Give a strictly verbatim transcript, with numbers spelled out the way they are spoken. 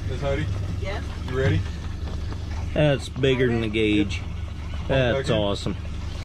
Miss Heidi? Yes. You ready? That's bigger than the gauge. That's awesome.